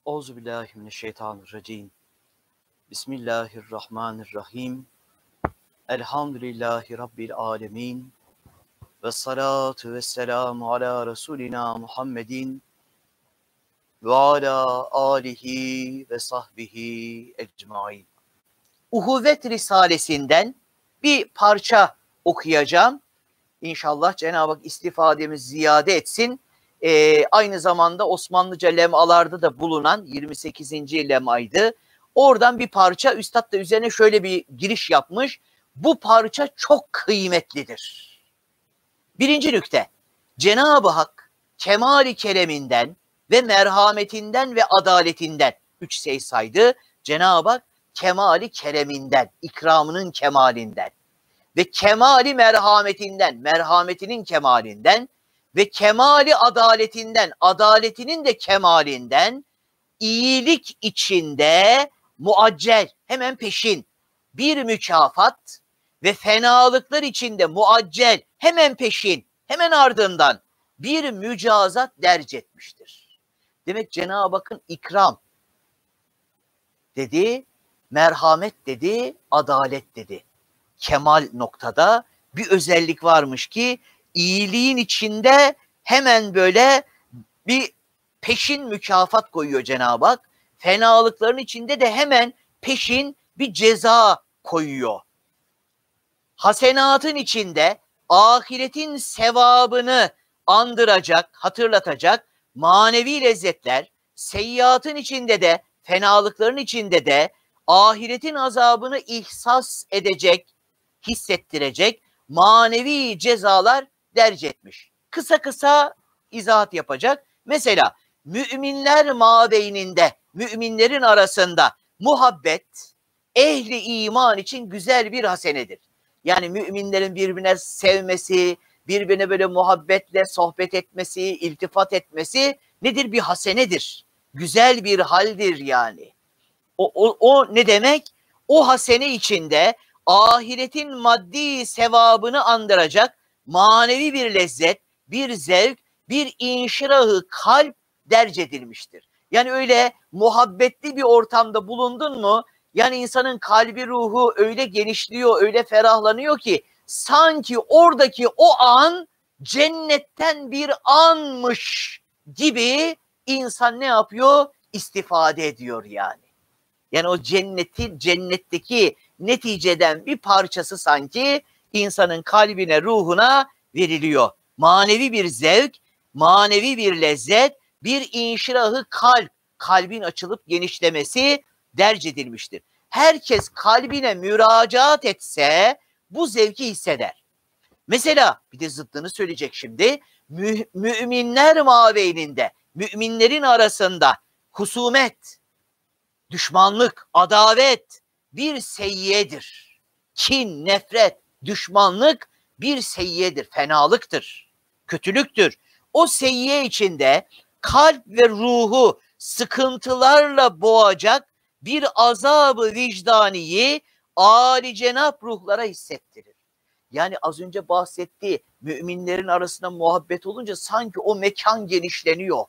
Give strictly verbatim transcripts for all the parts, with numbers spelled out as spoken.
Euzubillahimineşşeytanirracim. Bismillahirrahmanirrahim. Elhamdülillahi Rabbil alemin. Ve salatu ve selamu ala Resulina Muhammedin ve ala alihi ve sahbihi ecmain. Uhuvvet Risalesinden bir parça okuyacağım. İnşallah Cenab-ı Hak istifademizi ziyade etsin. Ee, aynı zamanda Osmanlıca lemalarda da bulunan yirmi sekizinci lemaydı. Oradan bir parça, üstad da üzerine şöyle bir giriş yapmış. Bu parça çok kıymetlidir. Birinci nükte, Cenab-ı Hak kemali kereminden ve merhametinden ve adaletinden, üç şey saydı. Cenab-ı Hak kemali kereminden, ikramının kemalinden ve kemali merhametinden, merhametinin kemalinden ve kemali adaletinden, adaletinin de kemalinden, iyilik içinde muaccel, hemen peşin bir mükafat ve fenalıklar içinde muaccel, hemen peşin, hemen ardından bir mücazat derc etmiştir. Demek Cenab-ı Hakk'ın ikram dedi, merhamet dedi, adalet dedi. Kemal noktada bir özellik varmış ki iyiliğin içinde hemen böyle bir peşin mükafat koyuyor Cenab-ı Hak. Fenalıkların içinde de hemen peşin bir ceza koyuyor. Hasenatın içinde ahiretin sevabını andıracak, hatırlatacak manevi lezzetler, seyyiatın içinde de, fenalıkların içinde de ahiretin azabını ihsas edecek, hissettirecek manevi cezalar derc etmiş. Kısa kısa izahat yapacak. Mesela müminler mabeyninde, müminlerin arasında muhabbet ehli iman için güzel bir hasenedir. Yani müminlerin birbirine sevmesi, birbirine böyle muhabbetle sohbet etmesi, iltifat etmesi nedir? Bir hasenedir. Güzel bir haldir yani. O, o, o ne demek? O hasene içinde ahiretin maddi sevabını andıracak manevi bir lezzet, bir zevk, bir inşirahı kalp derc edilmiştir. Yani öyle muhabbetli bir ortamda bulundun mu, yani insanın kalbi ruhu öyle genişliyor, öyle ferahlanıyor ki sanki oradaki o an cennetten bir anmış gibi insan ne yapıyor? İstifade ediyor yani. Yani o cenneti, cennetteki neticeden bir parçası sanki insanın kalbine, ruhuna veriliyor. Manevi bir zevk, manevi bir lezzet, bir inşirahı kalp, kalbin açılıp genişlemesi derc edilmiştir. Herkes kalbine müracaat etse bu zevki hisseder. Mesela bir de zıttını söyleyecek şimdi. Mü müminler mabeyninde, müminlerin arasında husumet, düşmanlık, adavet bir seyyiyedir. Kin, nefret, düşmanlık bir seyyiyedir, fenalıktır, kötülüktür. O seyyiye içinde kalp ve ruhu sıkıntılarla boğacak bir azabı vicdaniyi âli cenap ruhlara hissettirir. Yani az önce bahsettiği müminlerin arasında muhabbet olunca sanki o mekan genişleniyor.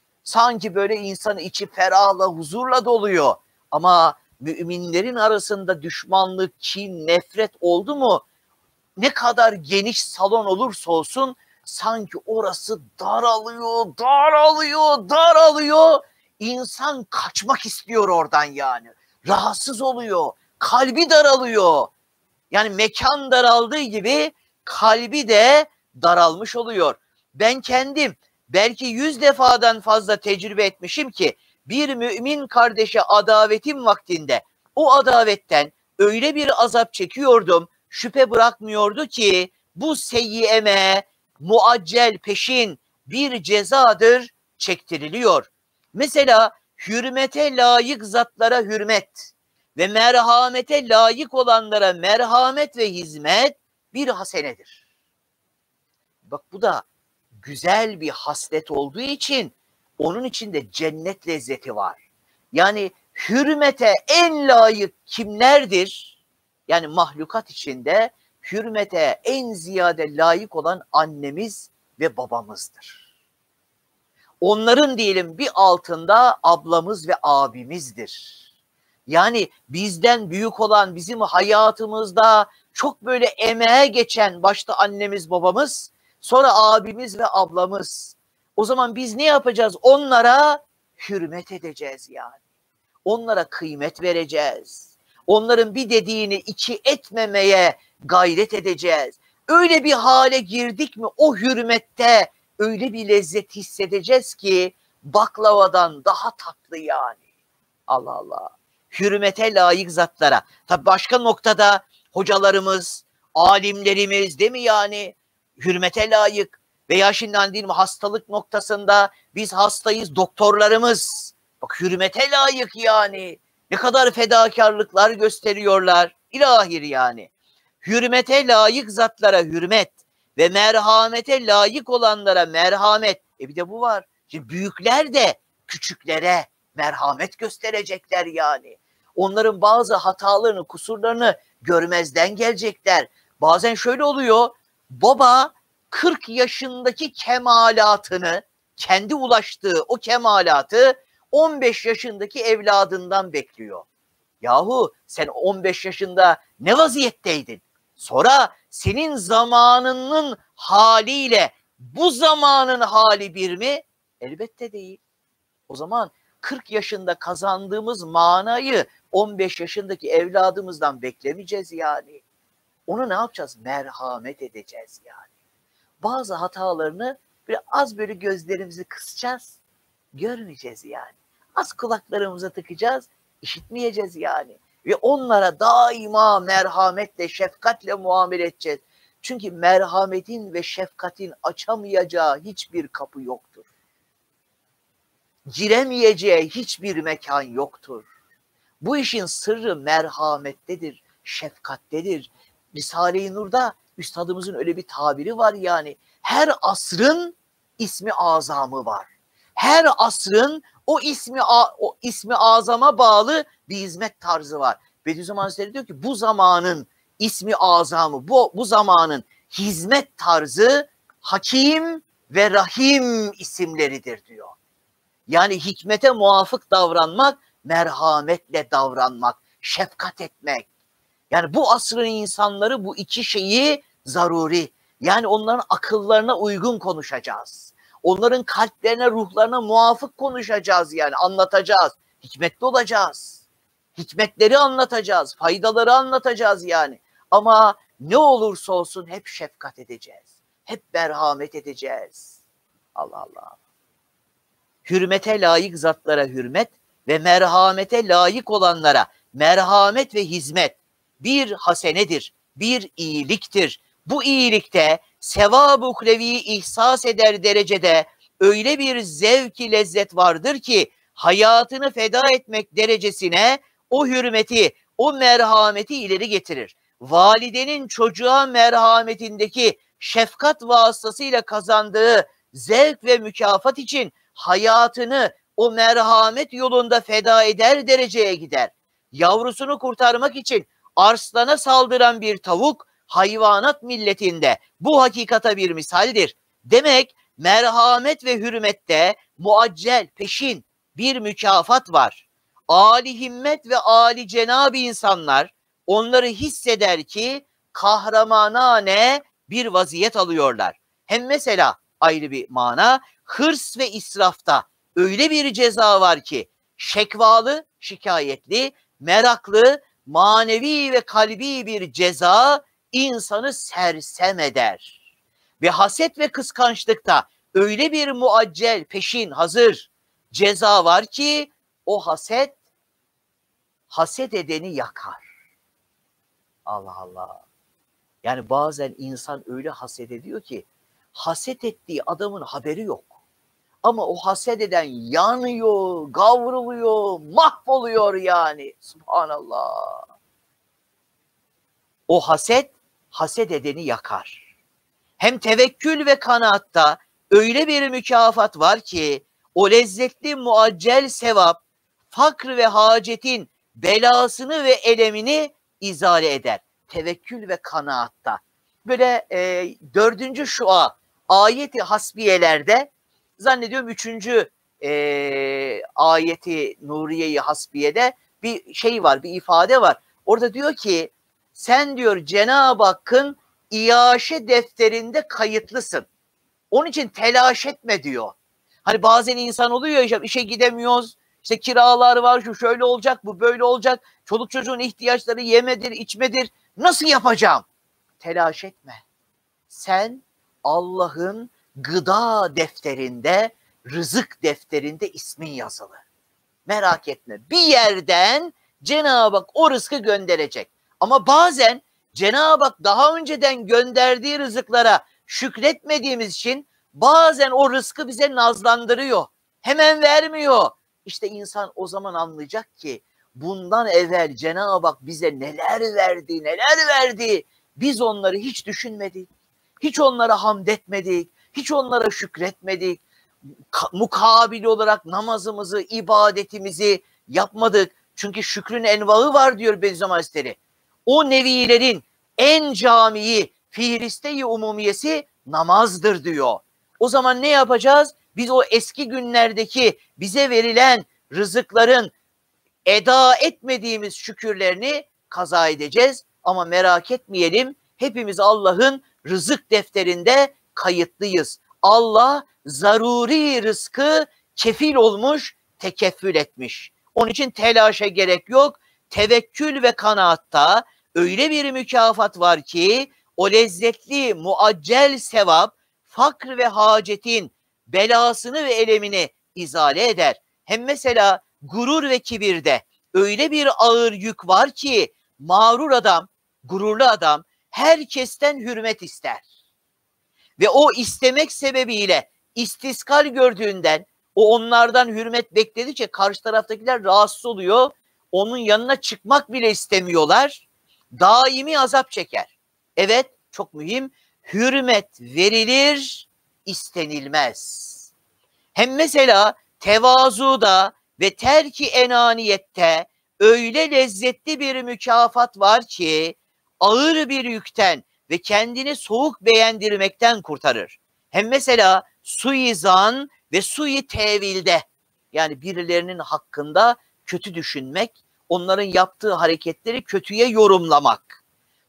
Sanki böyle insanın içi ferahla, huzurla doluyor. Ama müminlerin arasında düşmanlık, kin, nefret oldu mu, ne kadar geniş salon olursa olsun sanki orası daralıyor, daralıyor, daralıyor. İnsan kaçmak istiyor oradan yani. Rahatsız oluyor, kalbi daralıyor. Yani mekan daraldığı gibi kalbi de daralmış oluyor. Ben kendim belki yüz defadan fazla tecrübe etmişim ki bir mümin kardeşe adavetim vaktinde o adavetten öyle bir azap çekiyordum, şüphe bırakmıyordu ki bu seyyiyeme muaccel peşin bir cezadır çektiriliyor. Mesela hürmete layık zatlara hürmet ve merhamete layık olanlara merhamet ve hizmet bir hasenedir. Bak bu da güzel bir haslet olduğu için onun içinde cennet lezzeti var. Yani hürmete en layık kimlerdir? Yani mahlukat içinde hürmete en ziyade layık olan annemiz ve babamızdır. onların diyelim bir altında ablamız ve abimizdir. Yani bizden büyük olan, bizim hayatımızda çok böyle emeğe geçen başta annemiz babamız, sonra abimiz ve ablamız. O zaman biz ne yapacağız? Onlara hürmet edeceğiz yani. Onlara kıymet vereceğiz. Onların bir dediğini iki etmemeye gayret edeceğiz. Öyle bir hale girdik mi o hürmette öyle bir lezzet hissedeceğiz ki baklavadan daha tatlı yani. Allah Allah. Hürmete layık zatlara. Tabi başka noktada hocalarımız, alimlerimiz değil mi yani? Hürmete layık. Veya şimdi hani değil mi hastalık noktasında biz hastayız, doktorlarımız. Bak hürmete layık yani. Ne kadar fedakarlıklar gösteriyorlar. İlahir yani. Hürmete layık zatlara hürmet ve merhamete layık olanlara merhamet. E bir de bu var. Şimdi büyükler de küçüklere merhamet gösterecekler yani. Onların bazı hatalarını, kusurlarını görmezden gelecekler. Bazen şöyle oluyor. Baba kırk yaşındaki kemalatını, kendi ulaştığı o kemalatı on beş yaşındaki evladından bekliyor. Yahu sen on beş yaşında ne vaziyetteydin? Sonra senin zamanının haliyle bu zamanın hali bir mi? Elbette değil. O zaman kırk yaşında kazandığımız manayı on beş yaşındaki evladımızdan beklemeyeceğiz yani. Onu ne yapacağız? Merhamet edeceğiz yani. Bazı hatalarını böyle az böyle gözlerimizi kısacağız. Görmeyeceğiz yani. Az kulaklarımıza tıkacağız. İşitmeyeceğiz yani. Ve onlara daima merhametle, şefkatle muamele edeceğiz. Çünkü merhametin ve şefkatin açamayacağı hiçbir kapı yoktur. Giremeyeceği hiçbir mekan yoktur. Bu işin sırrı merhamettedir, şefkattedir. Risale-i Nur'da üstadımızın öyle bir tabiri var yani. Her asrın ismi azamı var. Her asrın o ismi o ismi azama bağlı bir hizmet tarzı var. Bediüzzaman Hazretleri diyor ki bu zamanın ismi azamı, bu, bu zamanın hizmet tarzı Hakim ve Rahim isimleridir diyor. Yani hikmete muvafık davranmak, merhametle davranmak, şefkat etmek. Yani bu asrın insanları bu iki şeyi zaruri. Yani onların akıllarına uygun konuşacağız. Onların kalplerine, ruhlarına muvafık konuşacağız yani anlatacağız. Hikmetli olacağız. Hikmetleri anlatacağız, faydaları anlatacağız yani. Ama ne olursa olsun hep şefkat edeceğiz. Hep merhamet edeceğiz. Allah Allah. Hürmete layık zatlara hürmet ve merhamete layık olanlara merhamet ve hizmet bir hasenedir, bir iyiliktir. Bu iyilikte sevab-ı ukreviyi ihsas eder derecede öyle bir zevk-i lezzet vardır ki hayatını feda etmek derecesine o hürmeti, o merhameti ileri getirir. Validenin çocuğa merhametindeki şefkat vasıtasıyla kazandığı zevk ve mükafat için hayatını o merhamet yolunda feda eder dereceye gider. Yavrusunu kurtarmak için arslana saldıran bir tavuk hayvanat milletinde bu hakikata bir misaldir. Demek merhamet ve hürmette muaccel, peşin bir mükafat var. Âli himmet ve âli cenab-ı insanlar onları hisseder ki kahramanane bir vaziyet alıyorlar. Hem mesela ayrı bir mana, hırs ve israfta öyle bir ceza var ki şekvalı, şikayetli, meraklı, manevi ve kalbi bir ceza insanı sersem eder. Ve haset ve kıskançlıkta öyle bir muaccel, peşin, hazır ceza var ki o haset, haset edeni yakar. Allah Allah. Yani bazen insan öyle haset ediyor ki haset ettiği adamın haberi yok. Ama o haset eden yanıyor, kavruluyor, mahvoluyor yani. Subhanallah. O haset, haset edeni yakar. Hem tevekkül ve kanaatta öyle bir mükafat var ki o lezzetli muaccel sevap fakr ve hacetin belasını ve elemini izale eder. Tevekkül ve kanaatta. Böyle e, dördüncü şua ayeti hasbiyelerde zannediyorum üçüncü e, ayeti Nuriye-i Hasbiye'de bir şey var, bir ifade var. Orada diyor ki sen diyor Cenab-ı Hakk'ın iaşe defterinde kayıtlısın. Onun için telaş etme diyor. Hani bazen insan oluyor ya, işe gidemiyoruz, işte kiralar var, şu şöyle olacak, bu böyle olacak, çoluk çocuğun ihtiyaçları yemedir, içmedir, nasıl yapacağım? Telaş etme. Sen Allah'ın gıda defterinde, rızık defterinde ismin yazılı. Merak etme. Bir yerden Cenab-ı Hak o rızkı gönderecek. Ama bazen Cenab-ı Hak daha önceden gönderdiği rızıklara şükretmediğimiz için bazen o rızkı bize nazlandırıyor. Hemen vermiyor. İşte insan o zaman anlayacak ki bundan evvel Cenab-ı Hak bize neler verdi, neler verdi. Biz onları hiç düşünmedik. Hiç onlara hamd etmedik. Hiç onlara şükretmedik. Mukabil olarak namazımızı, ibadetimizi yapmadık. Çünkü şükrün envaı var diyor Bediüzzaman Hazretleri. O nevilerin en camii, fihriste-i umumiyesi namazdır diyor. O zaman ne yapacağız? Biz o eski günlerdeki bize verilen rızıkların eda etmediğimiz şükürlerini kaza edeceğiz. Ama merak etmeyelim, hepimiz Allah'ın rızık defterinde kayıtlıyız. Allah zaruri rızkı kefil olmuş, tekeffül etmiş. Onun için telaşa gerek yok. Tevekkül ve kanaatta öyle bir mükafat var ki o lezzetli muaccel sevap fakr ve hacetin belasını ve elemini izale eder. Hem mesela gurur ve kibirde öyle bir ağır yük var ki mağrur adam, gururlu adam herkesten hürmet ister. Ve o istemek sebebiyle istiskal gördüğünden, o onlardan hürmet bekledikçe karşı taraftakiler rahatsız oluyor. Onun yanına çıkmak bile istemiyorlar. Daimi azap çeker. Evet, çok mühim. Hürmet verilir, istenilmez. Hem mesela tevazuda ve terki enaniyette öyle lezzetli bir mükafat var ki ağır bir yükten ve kendini soğuk beğendirmekten kurtarır. Hem mesela suizan ve sui tevilde, yani birilerinin hakkında kötü düşünmek, onların yaptığı hareketleri kötüye yorumlamak.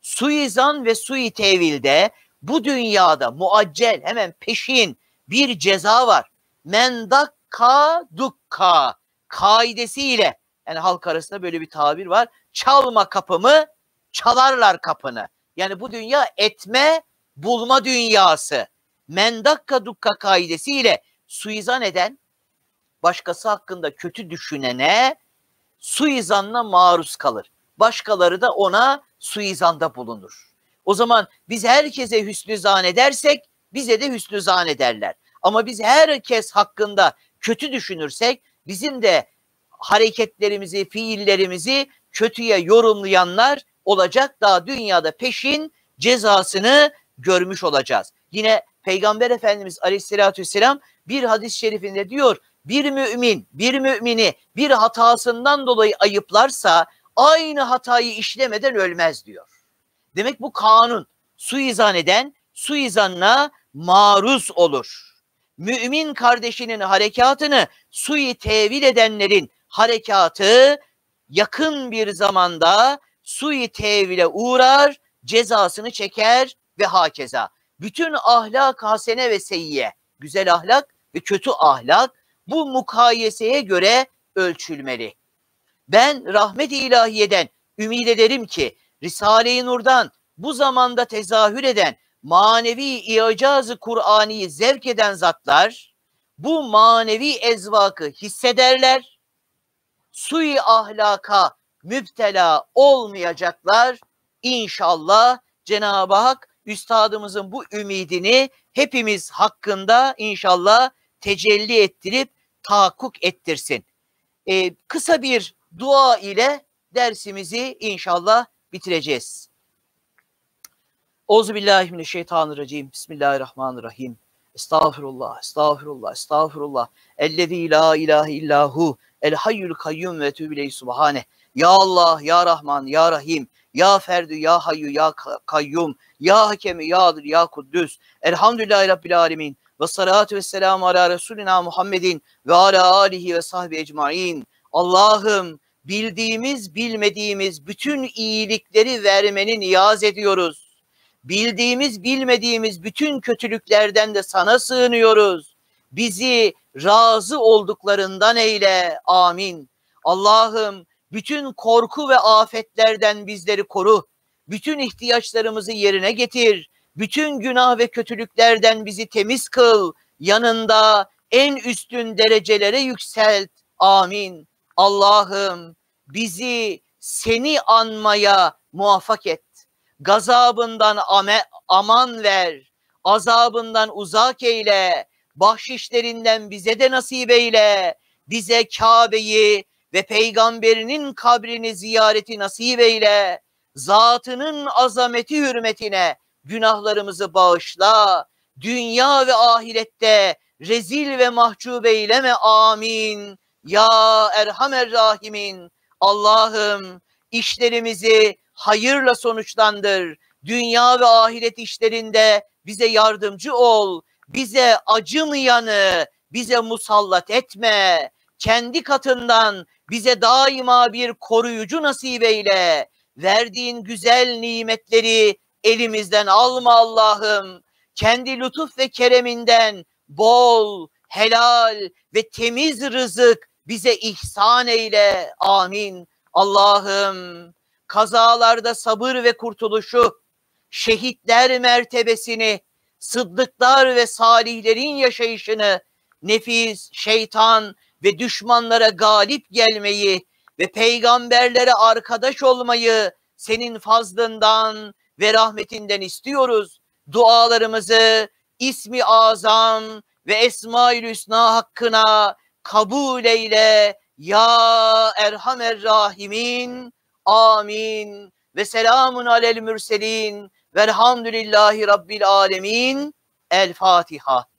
Suizan ve sui tevilde bu dünyada muaccel, hemen peşin bir ceza var. Men dakka dukka kaidesiyle, yani halk arasında böyle bir tabir var. Çalma kapımı, çalarlar kapını. Yani bu dünya etme, bulma dünyası. Men dakka dukka kaidesiyle suizan eden, başkası hakkında kötü düşünene suizanla maruz kalır. Başkaları da ona suizanda bulunur. O zaman biz herkese hüsnü zan edersek bize de hüsnü zan ederler. Ama biz herkes hakkında kötü düşünürsek bizim de hareketlerimizi, fiillerimizi kötüye yorumlayanlar olacak. Daha dünyada peşin cezasını görmüş olacağız. Yine Peygamber Efendimiz Aleyhisselatü Vesselam bir hadis-i şerifinde diyor, bir mümin bir mümini bir hatasından dolayı ayıplarsa aynı hatayı işlemeden ölmez diyor. Demek bu kanun. Suizan eden suizanla maruz olur. Mümin kardeşinin harekatını sui tevil edenlerin harekatı yakın bir zamanda sui tevile uğrar, cezasını çeker ve hakeza. Bütün ahlak hasene ve seyyiye, güzel ahlak ve kötü ahlak bu mukayeseye göre ölçülmeli. Ben rahmet-i ilahiyeden ümid ederim ki Risale-i Nur'dan bu zamanda tezahür eden manevi i'caz-ı Kur'ani'yi zevk eden zatlar bu manevi ezvakı hissederler. Sui ahlaka müptela olmayacaklar. İnşallah Cenab-ı Hak üstadımızın bu ümidini hepimiz hakkında inşallah tecelli ettirip tahakkuk ettirsin. Ee, kısa bir dua ile dersimizi inşallah bitireceğiz. Euzubillahimineşşeytanirracim. Bismillahirrahmanirrahim. Estağfirullah, estağfirullah, estağfirullah. Ellezî la ilahe illahu el hayyul kayyum ve tübile subhane. Ya Allah, ya Rahman, ya Rahim, ya Ferdü, ya Hayyu, ya Kayyum, ya Hakemi, ya Adil, ya Kuddüs. Elhamdülillahi Rabbil alemin. ve salatu ve selamu ala Resulina Muhammedin ve ala alihi ve sahbihi ecmain. Allah'ım bildiğimiz bilmediğimiz bütün iyilikleri vermeni niyaz ediyoruz. Bildiğimiz bilmediğimiz bütün kötülüklerden de sana sığınıyoruz. Bizi razı olduklarından eyle. Amin. Allah'ım bütün korku ve afetlerden bizleri koru. Bütün ihtiyaçlarımızı yerine getir. Bütün günah ve kötülüklerden bizi temiz kıl. Yanında en üstün derecelere yükselt. Amin. Allah'ım bizi seni anmaya muvaffak et. Gazabından ame, aman ver. Azabından uzak eyle. Bahşişlerinden bize de nasip eyle. Bize Kabe'yi ve peygamberinin kabrini ziyareti nasip eyle. Zatının azameti hürmetine günahlarımızı bağışla. Dünya ve ahirette rezil ve mahcup eyleme. Amin. Ya Erhamer Rahimin. Allah'ım işlerimizi hayırla sonuçlandır. Dünya ve ahiret işlerinde bize yardımcı ol. Bize acımayanı bize musallat etme. Kendi katından bize daima bir koruyucu nasip eyle. Verdiğin güzel nimetleri elimizden alma Allah'ım. Kendi lütuf ve kereminden bol, helal ve temiz rızık bize ihsan eyle. Amin. Allah'ım kazalarda sabır ve kurtuluşu, şehitler mertebesini, sıddıklar ve salihlerin yaşayışını, nefis, şeytan ve düşmanlara galip gelmeyi ve peygamberlere arkadaş olmayı senin fazlından ve rahmetinden istiyoruz. Dualarımızı İsmi Azam ve Esma-ül Hüsna hakkına kabul eyle ya Erhamer Rahimin. Amin. Ve selamun alel mürselin velhamdülillahi rabbil alemin. El Fatiha.